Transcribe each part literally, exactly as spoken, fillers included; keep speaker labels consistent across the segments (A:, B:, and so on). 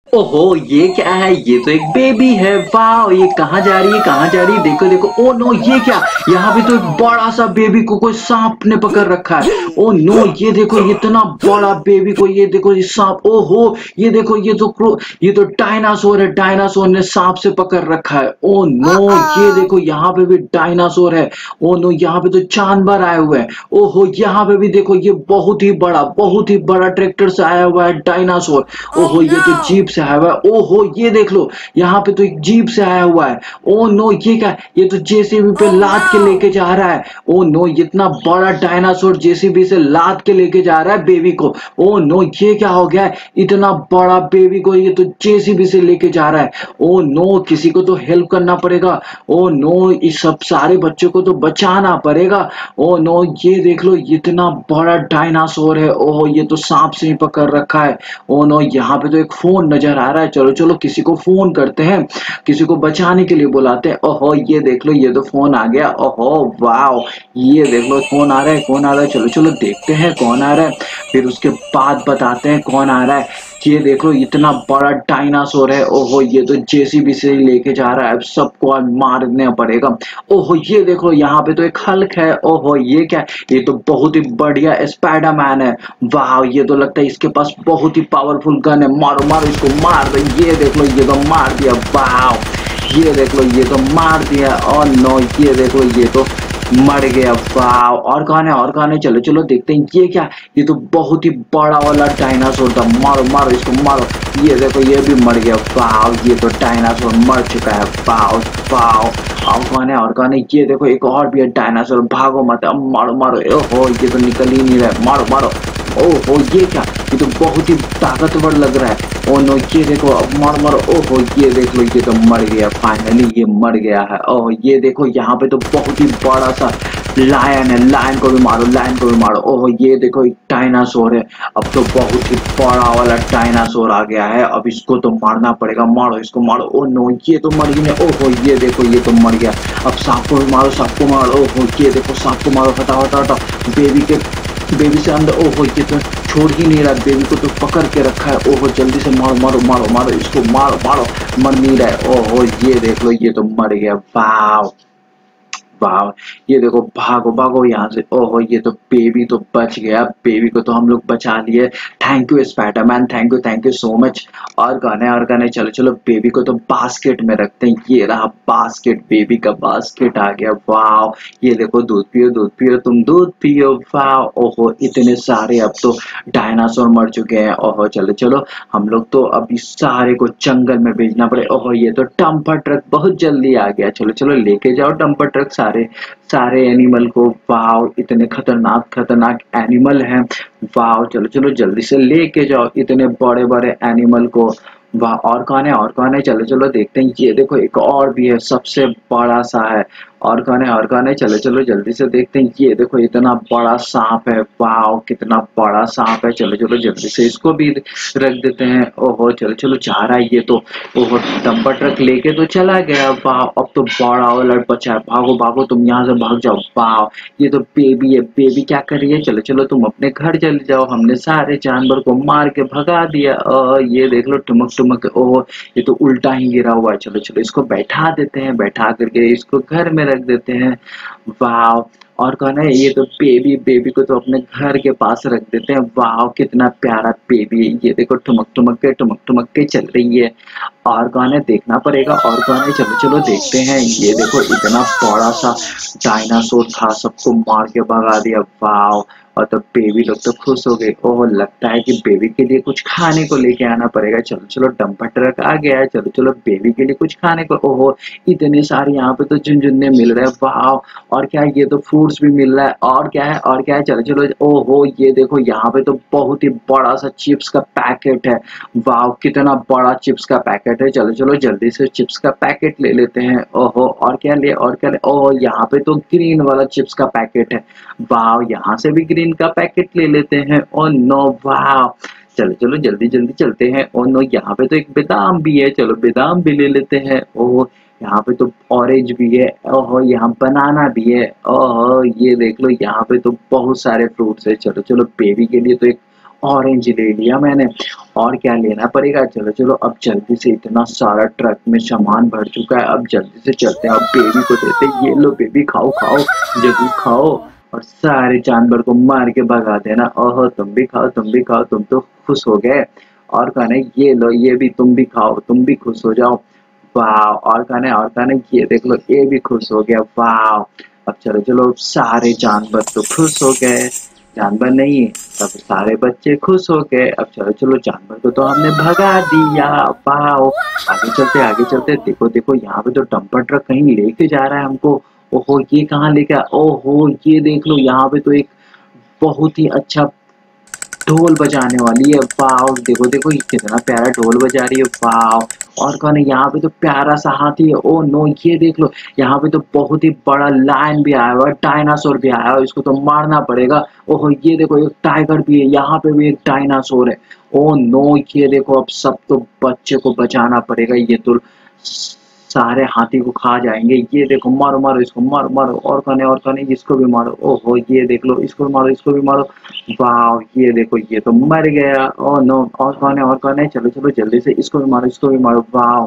A: ओहो ये क्या है? ये तो एक बेबी है। वाह, ये कहाँ जा रही है? कहाँ जा रही है? देखो देखो। ओ नो, ये क्या? यहाँ पे तो एक बड़ा सा बेबी को कोई सांप ने पकड़ रखा है। ओ नो, ये देखो इतना बड़ा बेबी को, ये देखो ये सांप। ओहो, ये देखो ये तो क्रो ये तो डायनासोर है। डायनासोर ने सांप से पकड़ रखा है। ओ नो, ये
B: Uh-oh.
A: देखो यहाँ पे भी डायनासोर है। ओ नो, यहाँ पे तो जानवर आए हुए हैं। ओहो, यहाँ पे भी देखो, ये बहुत ही बड़ा बहुत ही बड़ा ट्रैक्टर से आया हुआ है डायनासोर।
B: Oh
A: ओहो, ये तो जीप
B: no.
A: से आया हुआ है। ओहो, ये देख लो, यहाँ पे तो एक जीप से आया हुआ है। ओ नो, ये क्या? ये तो जेसीबी पे
B: Oh
A: लाद के लेके
B: no.
A: जा रहा है। ओ नो, इतना बड़ा डायनासोर जेसीबी से लाद के लेके जा रहा है बेबी को। ओ नो, ये क्या हो गया है? इतना बड़ा बेबी को ये तो जेसीबी से लेके जा रहा है। ओ नो, किसी को तो हेल्प करना पड़ेगा। ओ नो, इस सब सारे बच्चों को तो बचाना पड़ेगा। ओ नो, ये देख लो, इतना बड़ा डायनासोर है। ओहो, ये तो सांप से ही पकड़ रखा है। ओ नो, यहाँ पे तो एक फोन नजर आ रहा है। चलो चलो, किसी को फोन करते हैं, किसी को बचाने के लिए बुलाते हैं। ओहो, ये देख लो, ये तो फोन आ गया। ओहो वाओ, ये देख लो, कौन आ रहा है? कौन आ रहा है? चलो चलो देखते हैं कौन आ रहा है, फिर उसके बाद बताते हैं कौन आ रहा है। ये देख लो, इतना बड़ा डायनासोर है। ओहो, ये तो जेसीबी से ही लेके जा रहा है। अब सबको आज मारना पड़ेगा। ओहो, ये देखो, यहाँ पे तो एक हल्क है। ओहो, ये क्या? ये तो बहुत ही बढ़िया स्पाइडरमैन है। वाह, ये तो लगता है इसके पास बहुत ही पावरफुल गन है। मारो मारो इसको, मार दो। ये देख लो, ये तो मार दिया। वाह, ये देख लो, ये तो मार दिया। और नो, ये देख लो, ये तो मर गया। वाह, और कौन है? और कौन है? चलो चलो देखते हैं। ये क्या? ये तो बहुत ही बड़ा वाला डायनासोर था। मारो मारो इसको, मारो। ये देखो, ये भी मर गया। वाह, ये तो डायनासोर मर चुका है। वाह वाह। और कौन है? और कौन है? ये देखो, एक और भी है डायनासोर। भागो मत, अब मारो मारो। ओहो, ये तो निकल ही नहीं रहा है। मारो मारो। ओहो, ये क्या? ये तो बहुत ही ताकतवर लग रहा है। ओ नो, ये देखो, अब मारो मारो। ओहो, ये देख लो, ये तो मर गया। फाइनली ये मर गया है। ओह, ये देखो, यहाँ पे तो बहुत ही बड़ा सा लायन है। लायन को भी मारो, लायन को भी मारो। ओह, ये देखो, एक डायनासोर है। अब तो बहुत ही बड़ा वाला डायनासोर आ गया है। अब इसको तो मारना पड़ेगा। मारो इसको, मारो। ओ नो, ये तो मर गई। ओहो, ये देखो, ये तो मर गया। अब सांप को भी मारो, सांप को मारो। ओहो, ये देखो, सांप को मारो। हटाओ हटाओ हटाओ। बेबी के बेबी से अंदर। ओहो, ये तो छोड़ ही नहीं रहा। बेबी को तो पकड़ के रखा है। ओहो, जल्दी से मारो मारो मारो मारो इसको, मारो मारो। मर नहीं रहा है। ओहो, ये देख लो, ये तो मर गया। वाह वाह, ये देखो, भागो भागो यहाँ से। ओहो, ये तो बेबी तो बच गया। बेबी को तो हम लोग बचा लिए। Thank you Spiderman, thank you thank you so much. और गाने और गाने। चलो चलो, बेबी को तो बास्केट में रखते हैं। ये रहा बास्केट, बेबी का बास्केट आ गया। वाह, ये देखो, दूध पियो दूध पियो, तुम दूध पियो। वाह, ओहो, इतने सारे अब तो डायनासोर मर चुके हैं। ओहो, चलो चलो, हम लोग तो अब इस सारे को जंगल में भेजना पड़े। ओहो, ये तो डंपर ट्रक बहुत जल्दी आ गया। चलो चलो, लेके जाओ डंपर ट्रक सारे सारे एनिमल को। वाह, इतने खतरनाक खतरनाक एनिमल हैं। वाह, चलो चलो, जल्दी से लेके जाओ इतने बड़े बड़े एनिमल को। वाह, और कौन है? और कौन है? चलो चलो देखते हैं। ये देखो, एक और भी है, सबसे बड़ा सा है। और कौन है? और कौन है? चलो चलो, जल्दी से देखते हैं। ये देखो, इतना बड़ा सांप है। वाह, कितना बड़ा सांप है। चलो चलो, जल्दी से इसको भी रख देते हैं। ओहो, चलो चलो, जा रहा है ये तो। ओहो, डंपर ट्रक लेके तो चला गया। वाह, अब तो बड़ा वाला बचा है। भागो भागो, तुम यहाँ से भाग जाओ। वाह, ये तो बेबी है। बेबी क्या कर रही है? चलो चलो, तुम अपने घर चले जाओ। हमने सारे जानवर को मार के भगा दिया। अ, ये देख लो, टुमक टुमक। ओह, ये तो उल्टा ही गिरा हुआ है। चलो चलो, इसको बैठा देते हैं। बैठा करके इसको घर में रख देते हैं। वाह, और कौन है? ये तो बेबी। बेबी को तो अपने घर के पास रख देते हैं। वाह, कितना प्यारा बेबी है। ये देखो, ठुमक ठुमक के ठुमक ठुमक के चल रही है। और कौन है? देखना पड़ेगा। और कौन है? चलो चलो देखते हैं। ये देखो, इतना बड़ा सा डायनासोर था, सबको मार के भगा दिया। वाह, और तो बेबी लोग तो खुश हो गए। ओह, लगता है कि बेबी के लिए कुछ खाने को लेके आना पड़ेगा। चलो चलो, डंपर ट्रक आ गया है। चलो चलो, बेबी के लिए कुछ खाने को। ओहो, इतने सारे यहाँ पे तो झुनझुन्ने मिल रहे हैं। वाह, और क्या है? ये तो फ्रूट्स भी मिल रहा है। और क्या है? और क्या है? चलो चलो। ओहो, ये देखो, यहाँ पे तो बहुत ही बड़ा सा चिप्स का पैकेट है। वाह, कितना बड़ा चिप्स का पैकेट है। चलो चलो, जल्दी से चिप्स का पैकेट ले लेते हैं। ओहो, और क्या ले? और क्या ले? ओहो, यहाँ पे तो ग्रीन वाला चिप्स का पैकेट है। वाह, यहाँ से भी ग्रीन का पैकेट ले लेते हैं। ओ नो, वाह, चलो चलो, जल्दी जल्दी चलते हैं। ओ नो, यहाँ पे तो एक बादाम भी है। चलो, बादाम भी ले लेते हैं। ओह, यहाँ पे तो ऑरेंज भी है। ओहो, यहाँ बनाना भी है। ओहो, ये देख लो, यहाँ पे तो बहुत सारे फ्रूट्स है। चलो चलो, बेबी के लिए तो एक ऑरेंज ले लिया मैंने। और क्या लेना पड़ेगा, चलो चलो अब जल्दी से, इतना सारा ट्रक में सामान भर चुका है, अब जल्दी से चलते हैं, अब बेबी को देते हैं। ये लो बेबी, खाओ खाओ, जरूर खाओ। और सारे जानवर को मार के भगा देना। ओहो, तुम भी खाओ, तुम भी खाओ, तुम तो खुश हो गए। और कहना ये लो, ये भी तुम भी खाओ, तुम भी खुश हो जाओ। वाह। और कहना और कहना ये देख लो, ये भी खुश हो गया। वाह। अब चलो चलो, सारे जानवर तो खुश हो गए, जानवर नहीं, सब सारे बच्चे खुश हो गए। अब चलो चलो, जानवर को तो हमने भगा दिया। वाओ। आगे चलते आगे चलते, देखो देखो यहाँ पे तो डंपर ट्रक कहीं लेके जा रहा है हमको। ओहो, ये कहाँ लेके आ- ओहो, ये देख लो, यहाँ पे तो एक बहुत ही अच्छा ढोल बजाने वाली है। वाओ, देखो देखो, ये कितना प्यारा ढोल बजा रही है। वाओ। और कौन है यहाँ पे, तो प्यारा सा हाथी है। ओ नो, ये देख लो, यहाँ पे तो बहुत ही बड़ा लायन भी आया हुआ है, डायनासोर भी आया हुआ है, इसको तो मारना पड़ेगा। ओहो, ये देखो, एक टाइगर भी है, यहाँ पे भी एक डायनासोर है। ओ नो, ये देखो, अब सब तो बच्चे को बचाना पड़ेगा, ये तो सारे हाथी को खा जाएंगे। ये देखो, मारो मारो इसको, मारो मारो, और कौन है और कौन है, इसको भी मारो। ओहो, ये देख लो, इसको भी मारो, इसको भी मारो। वाह, ये देखो, ये तो मर गया। ओह नो, और कौन है और कौन है, चलो चलो जल्दी से, इसको भी मारो, इसको भी मारो। वाह,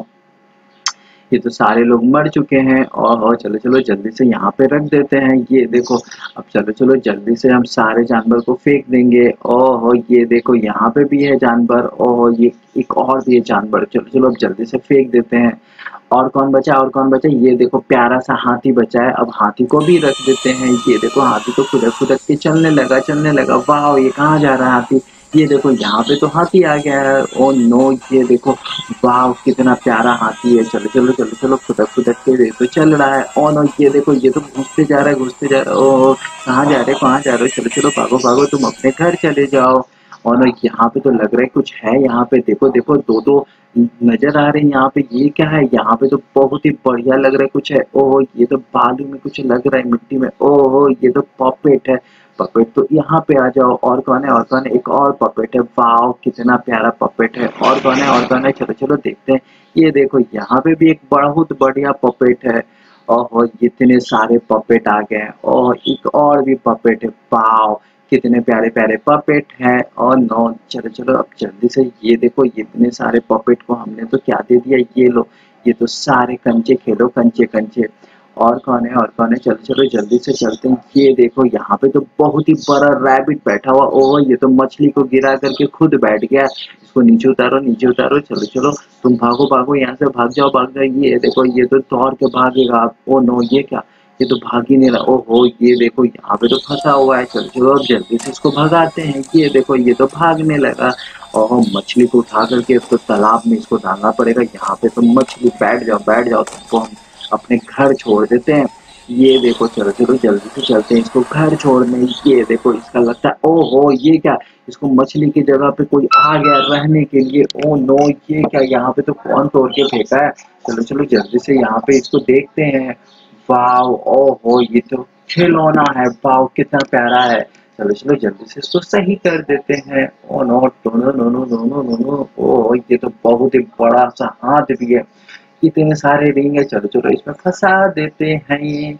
A: ये तो सारे लोग मर चुके हैं। और चलो चलो जल्दी से यहाँ पे रख देते हैं। ये देखो, अब चलो चलो जल्दी से हम सारे जानवर को फेंक देंगे। ओहो, ये देखो, यहाँ पे भी है जानवर। ओहो, ये एक और भी है जानवर। चलो चलो अब जल्दी से फेंक देते हैं। और कौन बचा, और कौन बचा, ये देखो, प्यारा सा हाथी बचा है। अब हाथी को भी रख देते हैं। ये देखो, हाथी तो खुदक खुदक के चलने लगा, चलने लगा। वाह, ये कहाँ जा रहा है हाथी। ये देखो, यहाँ पे तो हाथी आ गया है। ओ नो, ये देखो, वाह, कितना प्यारा हाथी है। चलो चलो चलो चलो, खुदक खुदक के ये तो चल रहा है। ओ नो, ये देखो, ये तो घुसते जा रहा है, घुसते जा रहा है। ओ, कहाँ जा रहे, कहाँ जा रहे हो, चलो चलो, भागो भागो, तुम अपने घर चले जाओ। और ना, यहाँ पे तो लग रहा है कुछ है, यहाँ पे देखो देखो, दो दो नजर आ रहे हैं यहाँ पे। ये क्या है, यहाँ पे तो बहुत ही बढ़िया लग रहा है, कुछ है। ओहो, ये तो बालू में कुछ लग रहा है, मिट्टी में। ओहो, ये तो पपेट है। पपेट तो यहाँ पे आ जाओ। और कौन है और कौन है, एक और पपेट है। वाओ, कितना प्यारा पपेट है। और कौन है और कौन है, चलो चलो देखते हैं। ये देखो, यहाँ पे भी एक बहुत बढ़िया पपेट है। ओहो, इतने सारे पपेट आ गए हैं। ओह, एक और भी पपेट है। वाओ, कितने प्यारे प्यारे पपेट हैं। और नो, चलो चलो अब जल्दी से, ये देखो, इतने सारे पपेट को हमने तो क्या दे दिया, ये लो, ये तो सारे कंचे खेलो, कंचे कंचे। और कौन है और कौन है, चलो चलो जल्दी से चलते हैं। ये देखो, यहाँ पे तो बहुत ही बड़ा रैबिट बैठा हुआ। ओह, ये तो मछली को गिरा करके खुद बैठ गया। इसको नीचे उतारो, नीचे उतारो, चलो चलो, तुम भागो भागो, यहाँ से भाग जाओ, भाग जाओ। ये देखो, ये तो दौड़ के भागेगा। ओ नो, ये क्या, ये तो भाग ही नहीं रहा। ओहो, ये देखो, यहाँ पे तो फंसा हुआ है। चलो चलो अब जल्दी से इसको भगाते हैं। ये देखो, ये तो भागने लगा। ओहो, मछली को उठा करके इसको तालाब में इसको डालना पड़ेगा। यहाँ पे तो मछली, बैठ जाओ बैठ जाओ, तुमको हम अपने घर छोड़ देते हैं। ये देखो, चलो चलो जल्दी से चलते हैं इसको घर छोड़ने। ये देखो, इसका लगता है, ओहो, ये क्या, इसको मछली की जगह पे कोई आ गया रहने के लिए। ओ नो, ये क्या, यहाँ पे तो कौन तोड़ के फेंका है। चलो चलो जल्दी से यहाँ पे इसको देखते हैं। वाओ, ओहो, ये तो खिलौना है। वाओ, कितना प्यारा है। चलो चलो जल्दी से इसको सही कर देते हैं। Oh no, no no no no no no no. ओह, ये तो बहुत ही बड़ा सा हाथ भी है, इतने सारे रिंग है। चलो चलो इसमें फंसा देते हैं।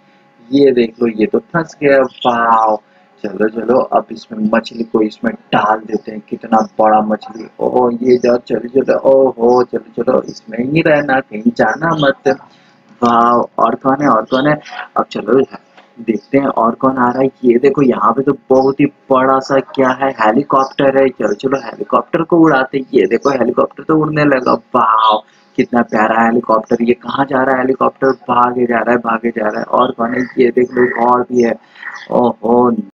A: ये देख लो, ये तो फंस गया। वाओ, चलो चलो अब इसमें मछली को इसमें डाल देते हैं। कितना बड़ा मछली। ओह, ये जाओ, चलो चलो, ओहो, चलो चलो, इसमें ही रहना, कहीं जाना मत। वाह, और कौन है और कौन है, अब चलो देखते हैं और कौन आ रहा है। ये देखो, यहाँ पे तो बहुत ही बड़ा सा क्या है, हेलीकॉप्टर है। चलो चलो हेलीकॉप्टर को उड़ाते हैं। ये देखो, हेलीकॉप्टर तो उड़ने लगा। वाह, कितना प्यारा हेलीकॉप्टर। ये कहाँ जा रहा है हेलीकॉप्टर, भागे जा रहा है, भागे जा रहा है। और कौन है, ये देख लो, और भी है। ओहो।